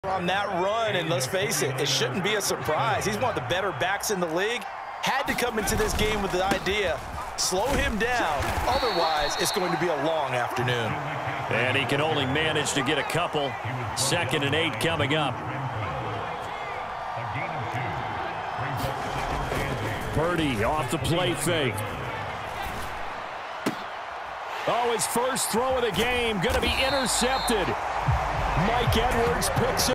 On that run, and let's face it, it shouldn't be a surprise. He's one of the better backs in the league. Had to come into this game with the idea, slow him down. Otherwise, it's going to be a long afternoon. And he can only manage to get a couple. 2nd and 8 coming up. Purdy off the play fake. Oh, his first throw of the game going to be intercepted. Mike Edwards picks it.